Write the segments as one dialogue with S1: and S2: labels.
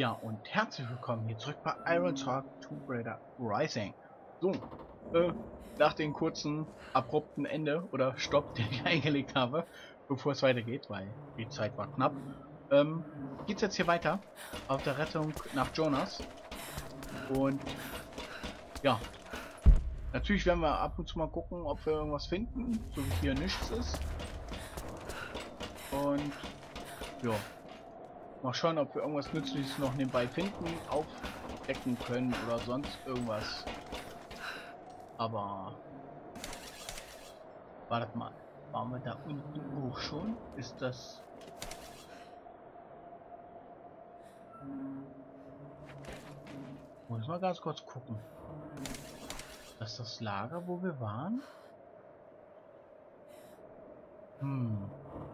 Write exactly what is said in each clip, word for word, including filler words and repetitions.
S1: Ja, und herzlich willkommen hier zurück bei Iron Talk Tomb Raider Rising. So, äh, nach dem kurzen, abrupten Ende oder Stopp, den ich eingelegt habe, bevor es weitergeht, weil die Zeit war knapp, ähm, geht's jetzt hier weiter auf der Rettung nach Jonas. Und ja, natürlich werden wir ab und zu mal gucken, ob wir irgendwas finden, so wie hier nichts ist. Und ja. Mal schauen, ob wir irgendwas Nützliches noch nebenbei finden, aufdecken können oder sonst irgendwas. Aber wartet mal, waren wir da unten hoch schon? Ist das... Muss mal ganz kurz gucken. Das ist das Lager, wo wir waren? Hm.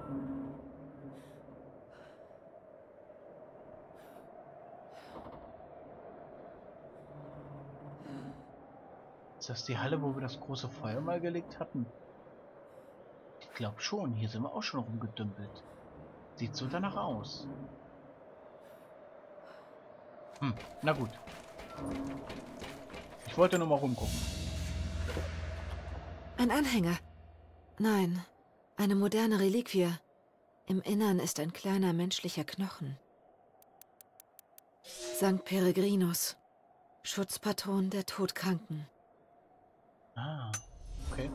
S1: Ist das die Halle, wo wir das große Feuer mal gelegt hatten? Ich glaube schon, hier sind wir auch schon rumgedümpelt. Sieht so danach aus. Hm, na gut. Ich wollte nur mal rumgucken.
S2: Ein Anhänger. Nein, eine moderne Reliquie. Im Innern ist ein kleiner menschlicher Knochen. Sankt Peregrinus, Schutzpatron der Todkranken.
S1: Ah, okay.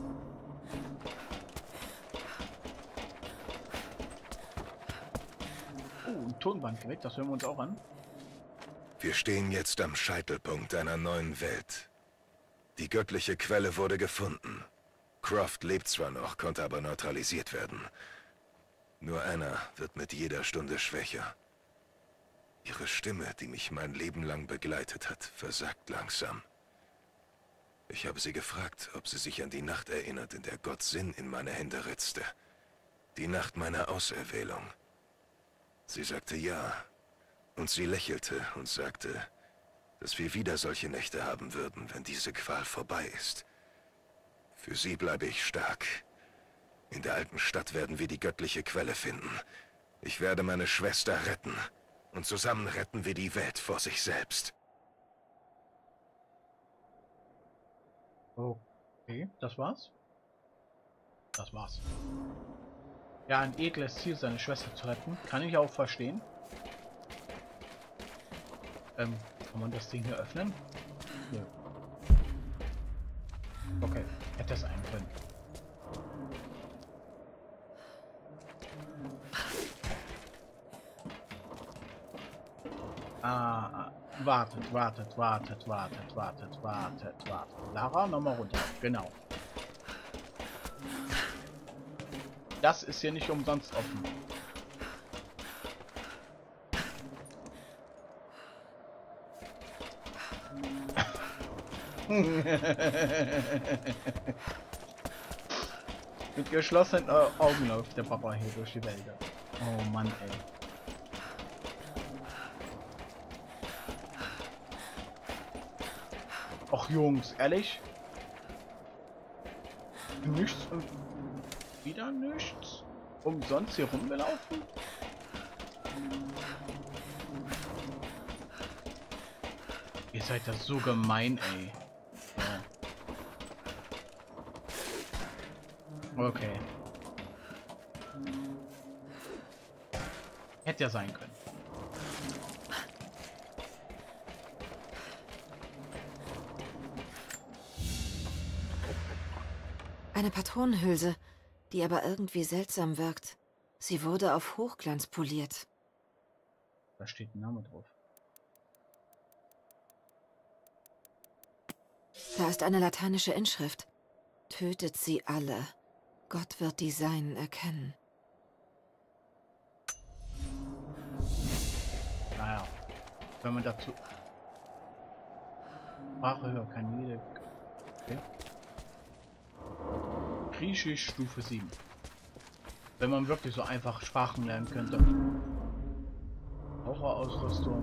S1: Oh, ein Tonbandgerät, das hören wir uns auch an.
S3: Wir stehen jetzt am Scheitelpunkt einer neuen Welt. Die göttliche Quelle wurde gefunden. Croft lebt zwar noch, konnte aber neutralisiert werden. Nur Anna wird mit jeder Stunde schwächer. Ihre Stimme, die mich mein Leben lang begleitet hat, versagt langsam. Ich habe sie gefragt, ob sie sich an die Nacht erinnert, in der Gott Sinn in meine Hände ritzte. Die Nacht meiner Auserwählung. Sie sagte ja. Und sie lächelte und sagte, dass wir wieder solche Nächte haben würden, wenn diese Qual vorbei ist. Für sie bleibe ich stark. In der alten Stadt werden wir die göttliche Quelle finden. Ich werde meine Schwester retten. Und zusammen retten wir die Welt vor sich selbst.
S1: Okay, das war's? Das war's. Ja, ein edles Ziel, seine Schwester zu retten. Kann ich auch verstehen. Ähm, kann man das Ding hier öffnen? Nö. Okay, hätte das ein können. Ah, wartet, wartet, wartet, wartet, wartet, wartet, wartet. Lara, nochmal runter. Genau. Das ist hier nicht umsonst offen. Mit geschlossenen Augen läuft der Papa hier durch die Wälder. Oh Mann, ey. Ach Jungs, ehrlich? Nichts und wieder nichts? Umsonst hier rumgelaufen? Ihr seid das so gemein, ey. Ja. Okay. Hätte ja sein können.
S2: Eine Patronenhülse, die aber irgendwie seltsam wirkt. Sie wurde auf Hochglanz poliert.
S1: Da steht ein Name drauf.
S2: Da ist eine lateinische Inschrift. Tötet sie alle. Gott wird die Seinen erkennen.
S1: Naja, wenn man dazu... Sprache hört, kann jede... Okay. Griechisch Stufe sieben. Wenn man wirklich so einfach Sprachen lernen könnte. Raucherausrüstung.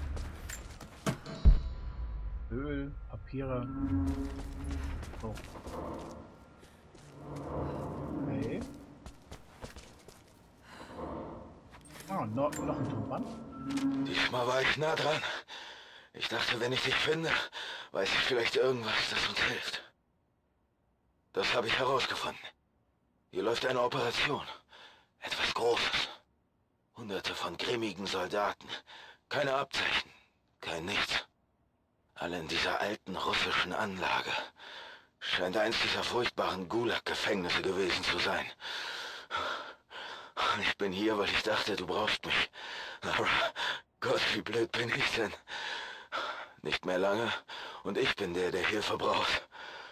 S1: Öl, Papiere. So. Okay. Ah, noch, noch ein Tonband.
S3: Diesmal war ich nah dran. Ich dachte, wenn ich dich finde, weiß ich vielleicht irgendwas, das uns hilft. Das habe ich herausgefunden. Hier läuft eine Operation. Etwas Großes. Hunderte von grimmigen Soldaten. Keine Abzeichen. Kein Nichts. Alle in dieser alten russischen Anlage. Scheint eins dieser furchtbaren Gulag-Gefängnisse gewesen zu sein. Ich bin hier, weil ich dachte, du brauchst mich. Aber Gott, wie blöd bin ich denn? Nicht mehr lange und ich bin der, der Hilfe braucht.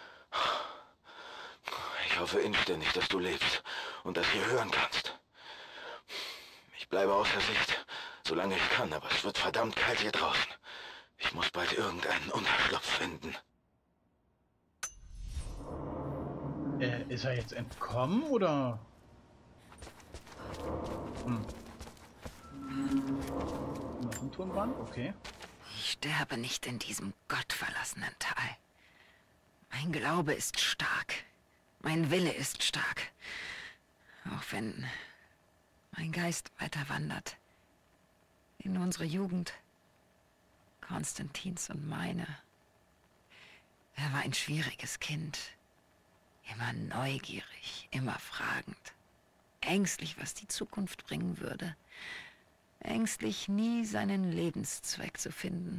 S3: Ich hoffe inständig, dass du lebst und das hier hören kannst. Ich bleibe außer Sicht, solange ich kann, aber es wird verdammt kalt hier draußen. Ich muss bald irgendeinen Unterschlupf finden.
S1: Äh, ist er jetzt entkommen, oder? Hm. Noch ein Turmband? Okay.
S2: Ich sterbe nicht in diesem gottverlassenen Tal. Mein Glaube ist stark. Mein Wille ist stark. Auch wenn mein Geist weiter wandert. In unsere Jugend. Konstantins und meine. Er war ein schwieriges Kind. Immer neugierig, immer fragend. Ängstlich, was die Zukunft bringen würde. Ängstlich, nie seinen Lebenszweck zu finden.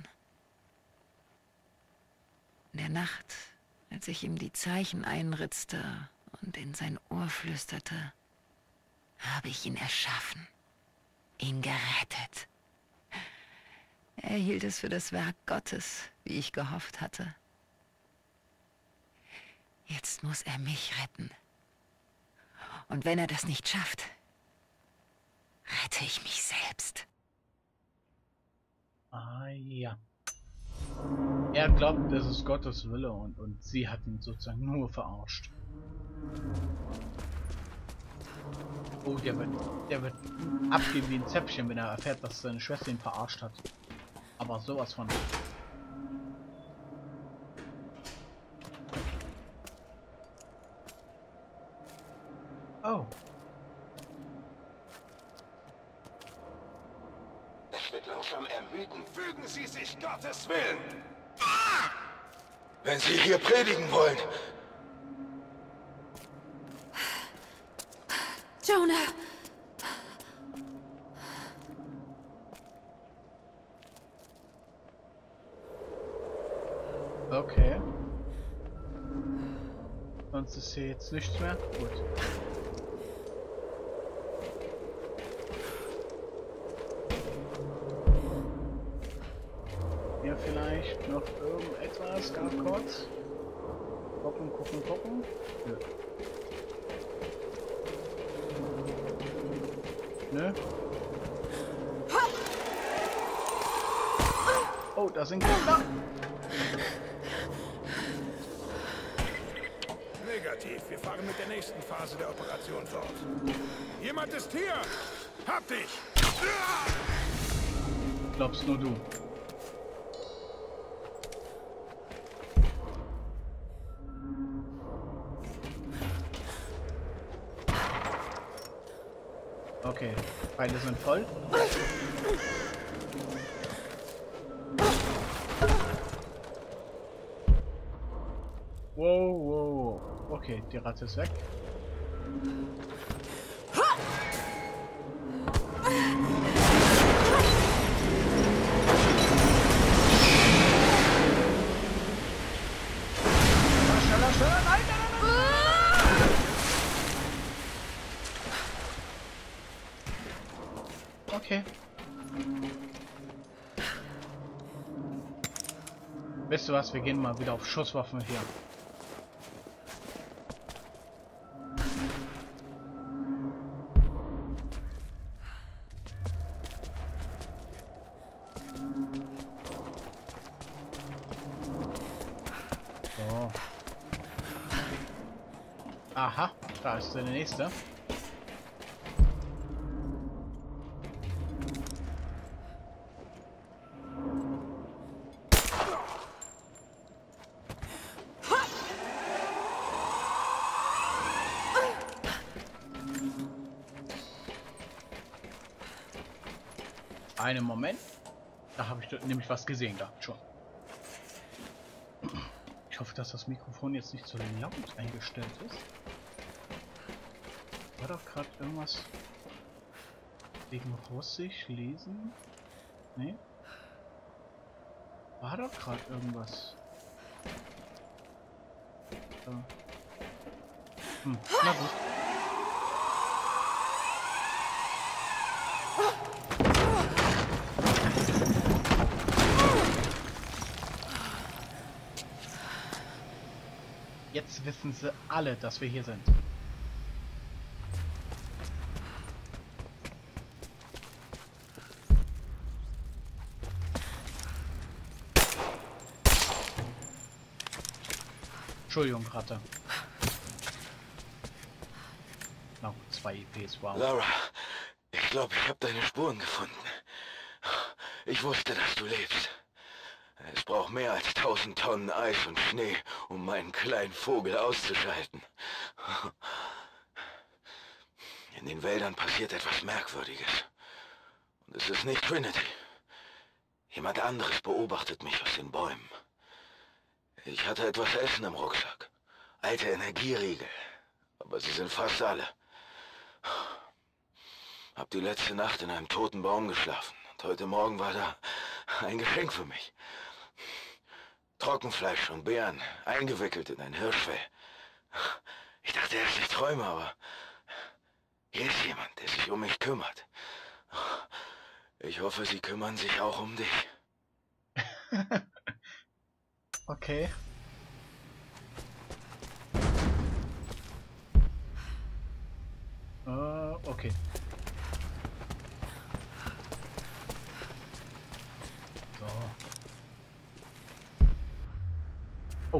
S2: In der Nacht, als ich ihm die Zeichen einritzte und in sein Ohr flüsterte, habe ich ihn erschaffen, ihn gerettet. Er hielt es für das Werk Gottes, wie ich gehofft hatte. Jetzt muss er mich retten. Und wenn er das nicht schafft, rette ich mich selbst.
S1: Ah ja. Er glaubt, das ist Gottes Wille und, und sie hat ihn sozusagen nur verarscht. Oh, der wird, der wird abgehen wie ein Zäpfchen, wenn er erfährt, dass seine Schwester ihn verarscht hat. Aber sowas von. Oh.
S3: Es wird langsam ermüdend. Fügen Sie sich Gottes Willen! Wenn Sie hier predigen wollen.
S2: Jonah!
S1: Okay. Sonst ist hier jetzt nichts mehr. Gut. Hier vielleicht noch irgendetwas, ganz kurz. Gucken, gucken, gucken. Nö. Nö. Oh, da sind Gegner.
S4: Negativ. Wir fahren mit der nächsten Phase der Operation fort. Jemand ist hier! Hab dich!
S1: Glaubst nur du. Okay, beide sind voll. Wow, wow. Okay, die Ratte ist weg. Schneller, schneller, nein, nein, nein, nein. Okay. Weißt du was, wir gehen mal wieder auf Schusswaffen hier. So. Aha, da ist der nächste. Einen Moment. Da habe ich nämlich was gesehen gehabt schon. Ich hoffe, dass das Mikrofon jetzt nicht so laut eingestellt ist. War doch gerade irgendwas wegen Russisch lesen? Nee? War doch gerade irgendwas. So. Hm, na gut. Jetzt wissen sie alle, dass wir hier sind. Entschuldigung, Ratte. Na gut, zwei E Ps, wow.
S3: Lara, ich glaube, ich habe deine Spuren gefunden. Ich wusste, dass du lebst. Es braucht mehr als tausend Tonnen Eis und Schnee, um meinen kleinen Vogel auszuschalten. In den Wäldern passiert etwas Merkwürdiges. Und es ist nicht Trinity. Jemand anderes beobachtet mich aus den Bäumen. Ich hatte etwas Essen im Rucksack. Alte Energieriegel. Aber sie sind fast alle. Hab die letzte Nacht in einem toten Baum geschlafen. Und heute Morgen war da ein Geschenk für mich. Trockenfleisch und Beeren, eingewickelt in ein Hirschfell. Ich dachte erst, ich träume, aber hier ist jemand, der sich um mich kümmert. Ich hoffe, sie kümmern sich auch um dich.
S1: Okay. Uh, okay. So. Oh.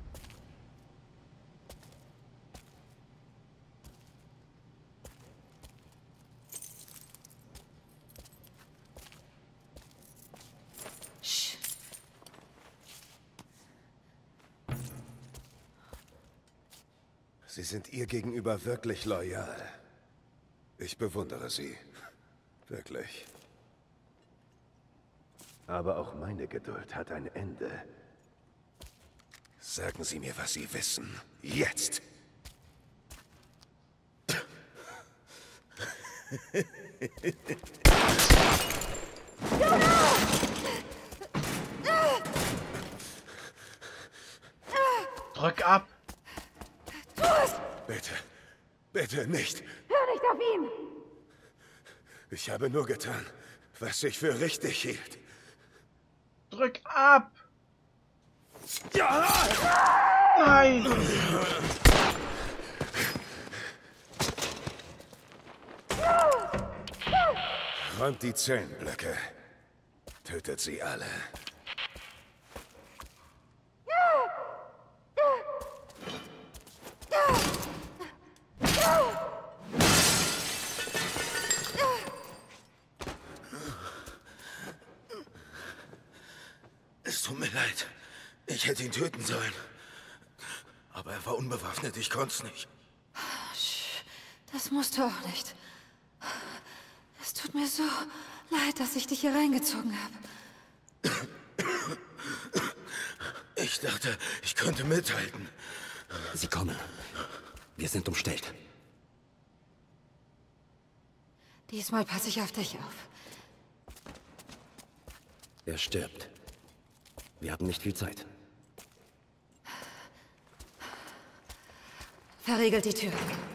S2: Sch.
S3: Sie sind ihr gegenüber wirklich loyal. Ich bewundere Sie. Wirklich. Aber auch meine Geduld hat ein Ende. Sagen Sie mir, was Sie wissen. Jetzt!
S1: Drück ab!
S3: Bitte, bitte nicht.
S2: Hör nicht auf ihn!
S3: Ich habe nur getan, was ich für richtig hielt.
S1: Drück ab!
S3: Ja!
S1: Nein!
S3: Räumt die Zellenblöcke. Tötet sie alle. Es tut mir leid. Ich hätte ihn töten sollen. Aber er war unbewaffnet, ich konnte es nicht.
S2: Das musst du auch nicht. Es tut mir so leid, dass ich dich hier reingezogen habe.
S3: Ich dachte, ich könnte mithalten.
S5: Sie kommen. Wir sind umstellt.
S2: Diesmal passe ich auf dich auf.
S5: Er stirbt. Wir haben nicht viel Zeit.
S2: Verriegelt die Tür.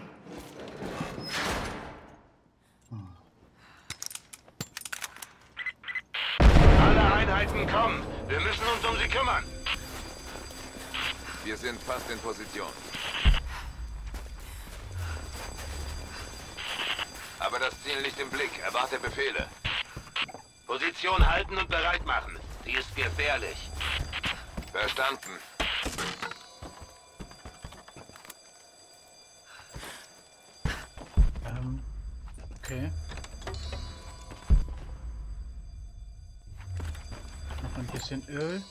S3: Alle Einheiten kommen. Wir müssen uns um sie kümmern.
S6: Wir sind fast in Position. Aber das Ziel nicht im Blick. Erwarte Befehle.
S3: Position halten und bereit machen. Die ist gefährlich.
S6: Verstanden.
S1: Ähm, okay. Noch ein bisschen Öl.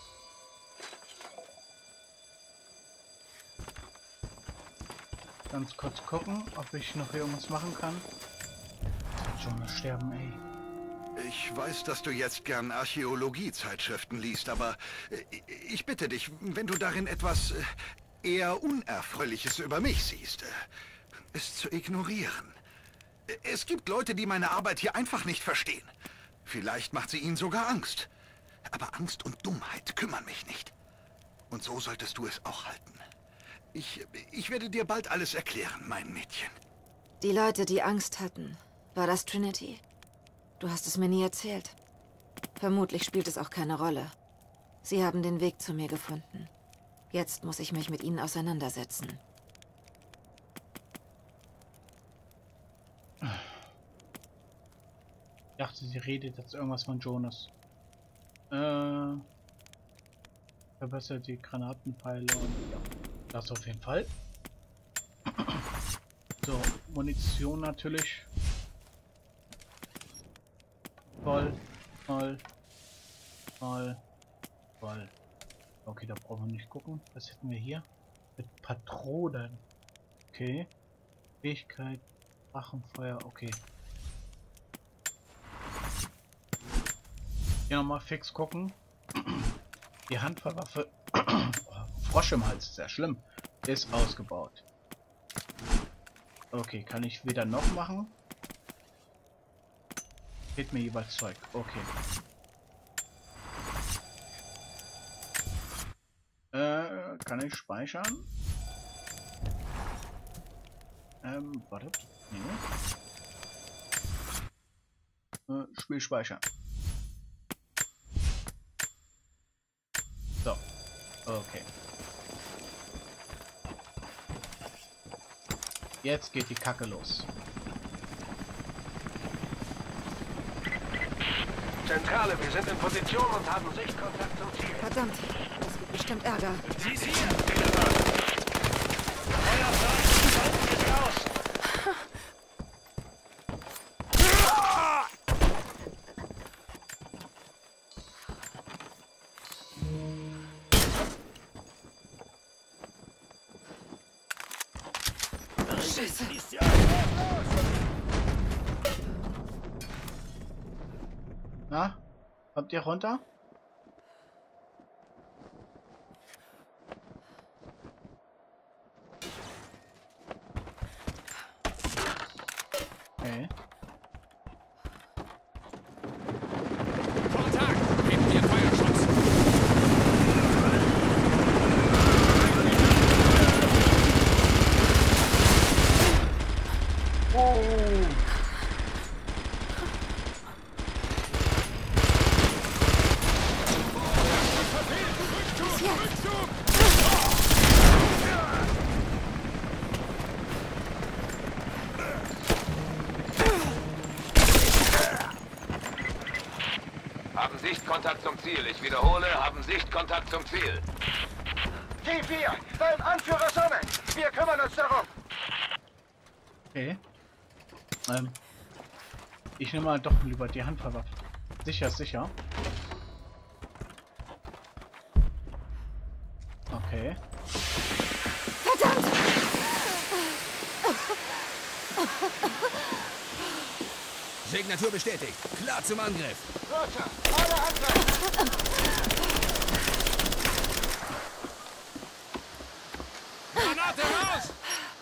S1: Ganz kurz gucken, ob ich noch irgendwas machen kann. Schon sterben, ey.
S3: Ich
S7: Ich weiß, dass du jetzt gern Archäologie-Zeitschriften liest, aber ich bitte dich, wenn du darin etwas eher Unerfreuliches über mich siehst, es zu ignorieren. Es gibt Leute, die meine Arbeit hier einfach nicht verstehen. Vielleicht macht sie ihnen sogar Angst. Aber Angst und Dummheit kümmern mich nicht. Und so solltest du es auch halten. Ich, ich werde dir bald alles erklären, mein Mädchen.
S2: Die Leute, die Angst hatten, war das Trinity? Du hast es mir nie erzählt. Vermutlich spielt es auch keine Rolle. Sie haben den Weg zu mir gefunden. Jetzt muss ich mich mit ihnen auseinandersetzen.
S1: Ich dachte, sie redet jetzt irgendwas von Jonas. Äh, verbessert die Granatenpfeile und ja, das auf jeden Fall. So, Munition natürlich. Voll, voll, voll, voll. Okay, da brauchen wir nicht gucken. Was hätten wir hier? Mit Patronen. Okay. Fähigkeit, Drachenfeuer, okay. Hier nochmal fix gucken. Die Handfeuerwaffe, oh, Frosch im Hals, sehr schlimm, ist ausgebaut. Okay, kann ich weder noch machen. Geht mir jeweils Zeug. Okay. Äh, kann ich speichern? Ähm, warte. Nee. Äh, Spiel speichern. So. Okay. Jetzt geht die Kacke los.
S8: Zentrale, wir sind in Position und haben Sichtkontakt zum Ziel.
S2: Verdammt, das gibt bestimmt Ärger.
S8: Sie ist hier! Feuer frei! Da unten ist raus!
S2: Scheiße.
S1: Na? Kommt ihr runter? Okay.
S4: Kontakt! Geben wir Feuerschutz!
S6: Haben Sichtkontakt zum Ziel. Ich wiederhole, haben Sichtkontakt zum Ziel.
S8: T vier, dein Anführer Sonnen! Wir kümmern uns darum!
S1: Okay. Ähm. Ich nehme mal doch lieber die Handfeuerwaffe. Sicher, sicher. Okay.
S2: Verdammt!
S5: Signatur bestätigt. Klar zum Angriff.
S8: Roger, alle Angriff!
S4: Granate raus!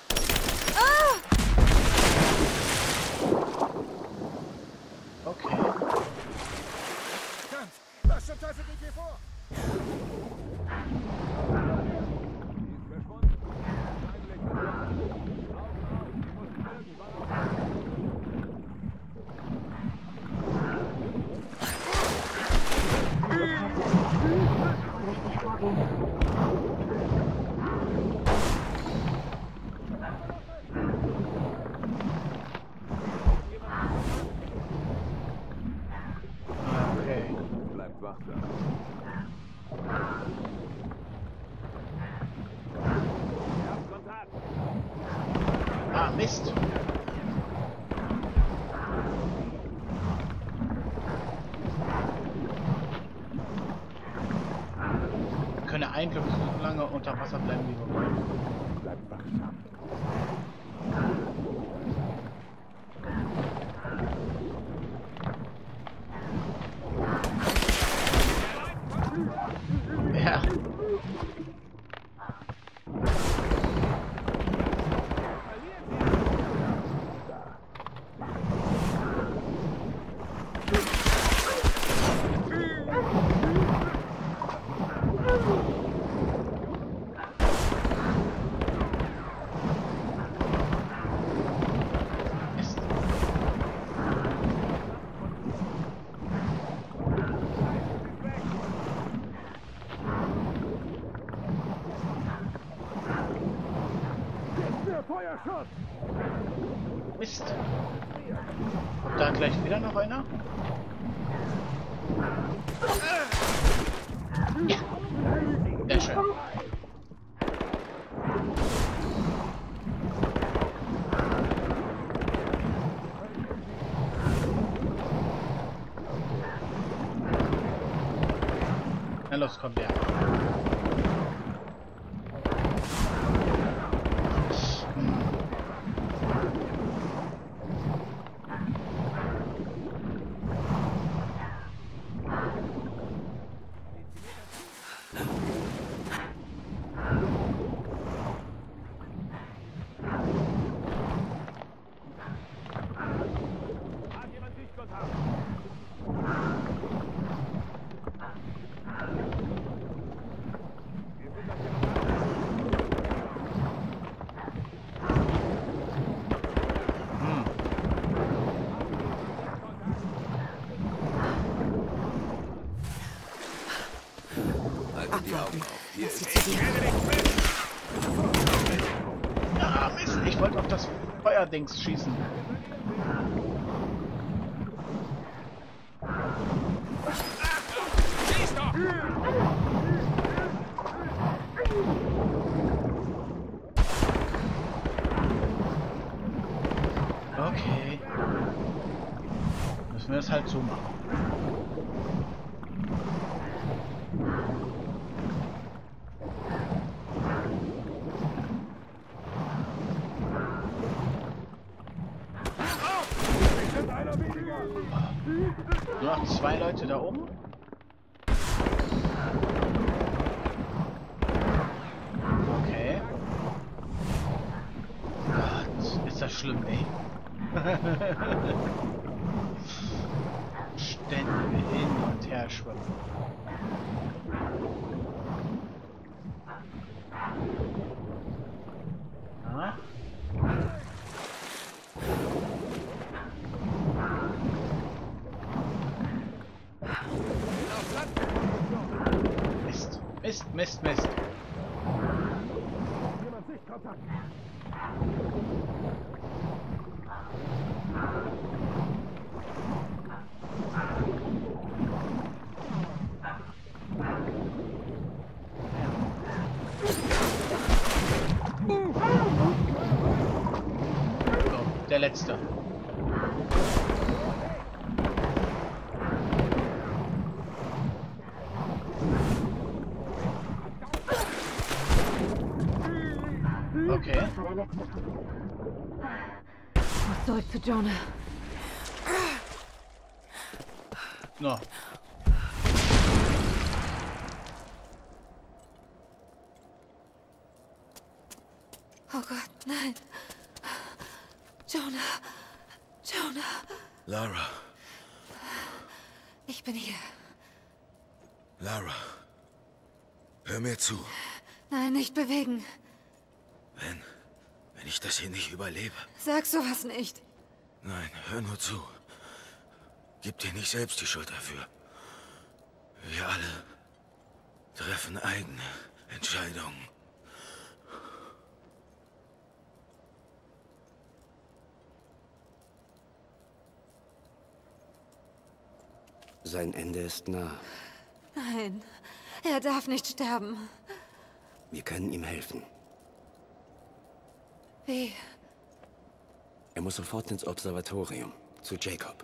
S1: Okay.
S4: Ganz! Was zum Teufel geht hier vor?
S1: Okay.
S6: Bleibt wachsam.
S1: Ah, Mist. Wir können eigentlich so lange unter Wasser bleiben, wie wir wollen.
S4: Bleibt wachsam. Feuerschutz!
S1: Mist. Kommt da gleich wieder noch einer? Ja. Sehr schön. Na los, kommt der.
S3: Die Augen auf. Hier ist
S1: Ah, Mist, ich wollte auf das Feuerdings schießen. Okay. Müssen wir das halt so machen. Nur noch zwei Leute da oben. Okay. Gott, ist das schlimm, ey. Ständig hin und her schwimmen. Ja. Mist, Mist, Mist, Mist. So, der letzte. Okay.
S2: Was zurück zu Jonah.
S1: No.
S2: Oh Gott, nein. Jonah. Jonah.
S3: Lara.
S2: Ich bin hier.
S3: Lara. Hör mir zu.
S2: Nein, nicht bewegen.
S3: Wenn... Wenn ich das hier nicht überlebe...
S2: Sag sowas nicht.
S3: Nein, hör nur zu. Gib dir nicht selbst die Schuld dafür. Wir alle treffen eigene Entscheidungen.
S5: Sein Ende ist nah.
S2: Nein, er darf nicht sterben.
S5: Wir können ihm helfen.
S2: Wie?
S5: Er muss sofort ins Observatorium, zu Jacob.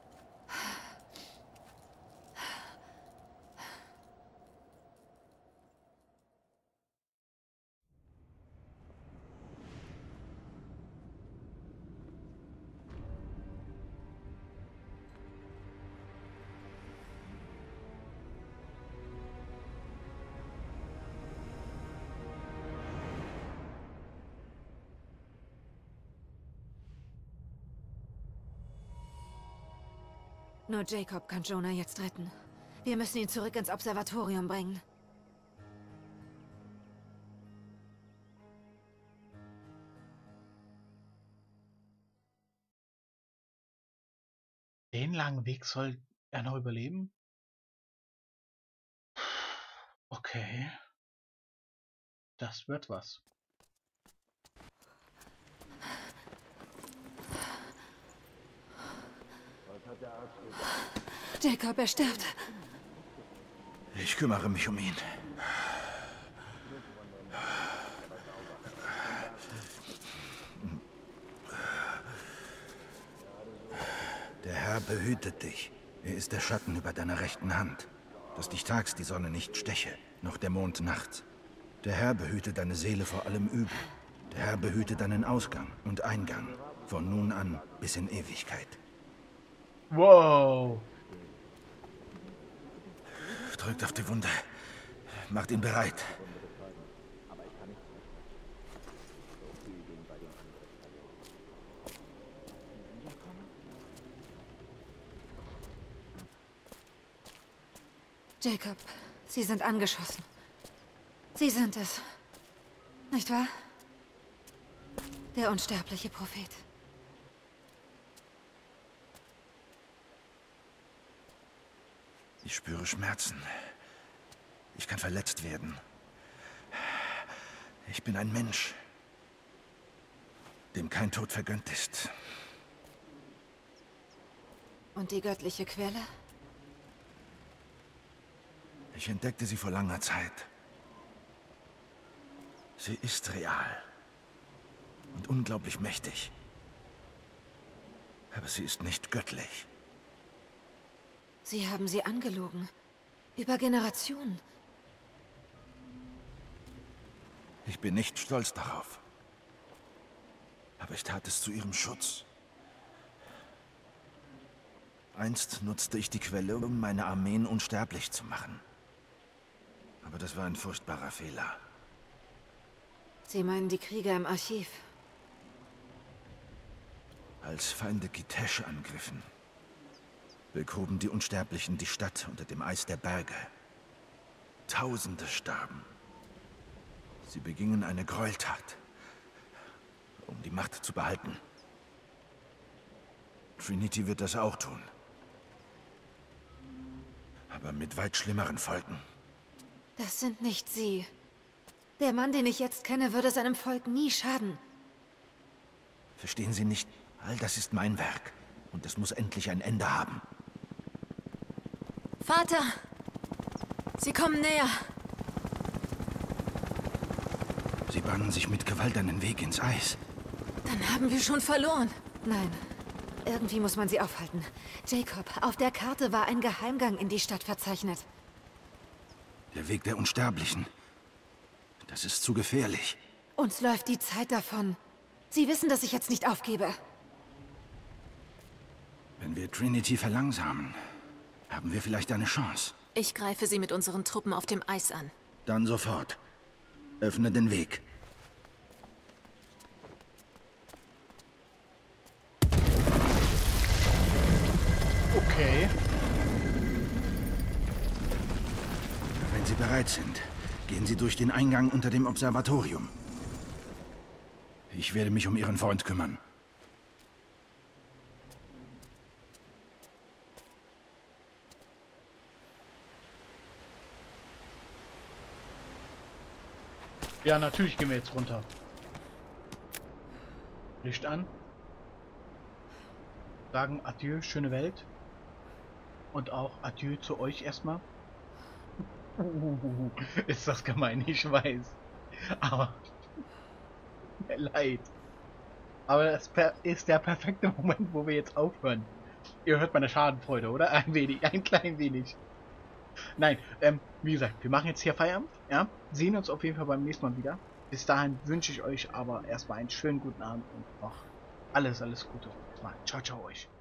S2: Nur Jacob kann Jonah jetzt retten. Wir müssen ihn zurück ins Observatorium bringen.
S1: Den langen Weg soll er noch überleben? Okay. Das wird was.
S2: Jacob, er stirbt.
S9: Ich kümmere mich um ihn. Der Herr behütet dich. Er ist der Schatten über deiner rechten Hand, dass dich tags die Sonne nicht steche, noch der Mond nachts. Der Herr behüte deine Seele vor allem Übel. Der Herr behüte deinen Ausgang und Eingang, von nun an bis in Ewigkeit.
S1: Wow.
S9: Drückt auf die Wunde. Macht ihn bereit.
S2: Jacob, Sie sind angeschossen. Sie sind es. Nicht wahr? Der unsterbliche Prophet.
S9: Ich spüre Schmerzen. Ich kann verletzt werden. Ich bin ein Mensch, dem kein Tod vergönnt ist.
S2: Und die göttliche Quelle?
S9: Ich entdeckte sie vor langer Zeit. Sie ist real und unglaublich mächtig. Aber sie ist nicht göttlich.
S2: Sie haben sie angelogen. Über Generationen.
S9: Ich bin nicht stolz darauf. Aber ich tat es zu ihrem Schutz. Einst nutzte ich die Quelle, um meine Armeen unsterblich zu machen. Aber das war ein furchtbarer Fehler.
S2: Sie meinen die Krieger im Archiv?
S9: Als Feinde Kitesh angriffen, begruben die Unsterblichen die Stadt unter dem Eis der Berge. Tausende starben. Sie begingen eine Gräueltat, um die Macht zu behalten. Trinity wird das auch tun. Aber mit weit schlimmeren Folgen.
S2: Das sind nicht Sie. Der Mann, den ich jetzt kenne, würde seinem Volk nie schaden.
S9: Verstehen Sie nicht? All das ist mein Werk. Und es muss endlich ein Ende haben.
S2: Vater! Sie kommen näher.
S9: Sie bahnen sich mit Gewalt einen Weg ins Eis.
S2: Dann haben wir schon verloren. Nein. Irgendwie muss man sie aufhalten. Jacob, auf der Karte war ein Geheimgang in die Stadt verzeichnet.
S9: Der Weg der Unsterblichen. Das ist zu gefährlich.
S2: Uns läuft die Zeit davon. Sie wissen, dass ich jetzt nicht aufgebe.
S9: Wenn wir Trinity verlangsamen, haben wir vielleicht eine Chance.
S2: Ich greife sie mit unseren Truppen auf dem Eis an.
S9: Dann sofort. Öffne den Weg.
S1: Okay.
S9: Wenn Sie bereit sind, gehen Sie durch den Eingang unter dem Observatorium. Ich werde mich um Ihren Freund kümmern.
S1: Ja, natürlich gehen wir jetzt runter. Licht an. Sagen Adieu, schöne Welt. Und auch Adieu zu euch erstmal. Ist das gemein, ich weiß. Aber mir leid. Aber das ist der perfekte Moment, wo wir jetzt aufhören. Ihr hört meine Schadenfreude, oder? Ein wenig, ein klein wenig. Nein, ähm, wie gesagt, wir machen jetzt hier Feierabend, ja? Sehen uns auf jeden Fall beim nächsten Mal wieder. Bis dahin wünsche ich euch aber erstmal einen schönen guten Abend und noch alles, alles Gute. Ciao, ciao euch.